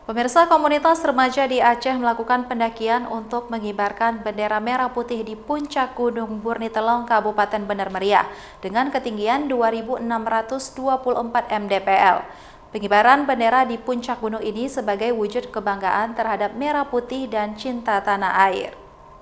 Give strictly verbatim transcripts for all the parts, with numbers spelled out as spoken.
Pemirsa, komunitas remaja di Aceh melakukan pendakian untuk mengibarkan bendera merah putih di puncak Gunung Burnitelong, Kabupaten Bener Meriah dengan ketinggian dua ribu enam ratus dua puluh empat mdpl. Pengibaran bendera di puncak gunung ini sebagai wujud kebanggaan terhadap merah putih dan cinta tanah air.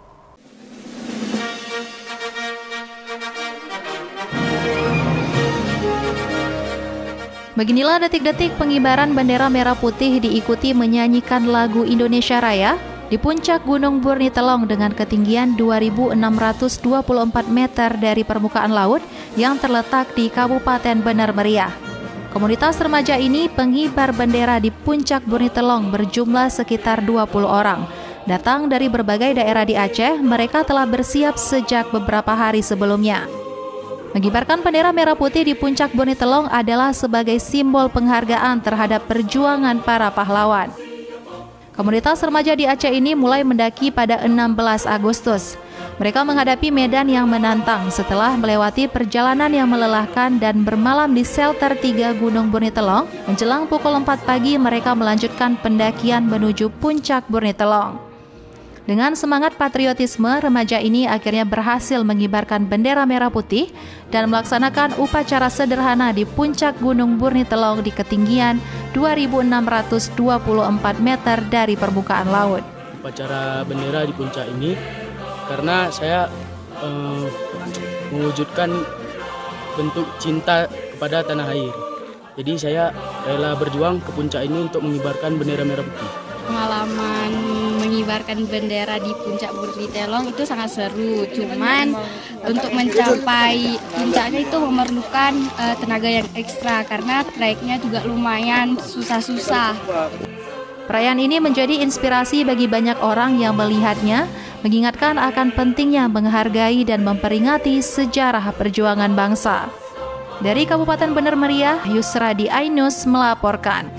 Beginilah detik-detik pengibaran bendera merah putih diikuti menyanyikan lagu Indonesia Raya di puncak Gunung Burnitelong dengan ketinggian dua ribu enam ratus dua puluh empat meter dari permukaan laut yang terletak di Kabupaten Bener Meriah. Komunitas remaja ini pengibar bendera di puncak Burnitelong berjumlah sekitar dua puluh orang. Datang dari berbagai daerah di Aceh, mereka telah bersiap sejak beberapa hari sebelumnya. Mengibarkan bendera merah putih di puncak Burnitelong adalah sebagai simbol penghargaan terhadap perjuangan para pahlawan. Komunitas remaja di Aceh ini mulai mendaki pada enam belas Agustus. Mereka menghadapi medan yang menantang setelah melewati perjalanan yang melelahkan dan bermalam di shelter tiga Gunung Burnitelong. Menjelang pukul empat pagi mereka melanjutkan pendakian menuju puncak Burnitelong. Dengan semangat patriotisme, remaja ini akhirnya berhasil mengibarkan bendera merah putih dan melaksanakan upacara sederhana di puncak Gunung Burnitelong di ketinggian dua ribu enam ratus dua puluh empat meter dari permukaan laut. Upacara bendera di puncak ini karena saya eh, mewujudkan bentuk cinta kepada tanah air. Jadi saya rela berjuang ke puncak ini untuk mengibarkan bendera merah putih. Pengalaman mengibarkan bendera di puncak Burnitelong itu sangat seru, cuman untuk mencapai puncaknya itu memerlukan uh, tenaga yang ekstra karena treknya juga lumayan susah-susah. Perayaan ini menjadi inspirasi bagi banyak orang yang melihatnya, mengingatkan akan pentingnya menghargai dan memperingati sejarah perjuangan bangsa. Dari Kabupaten Bener Meriah, Yusradi Ainus melaporkan.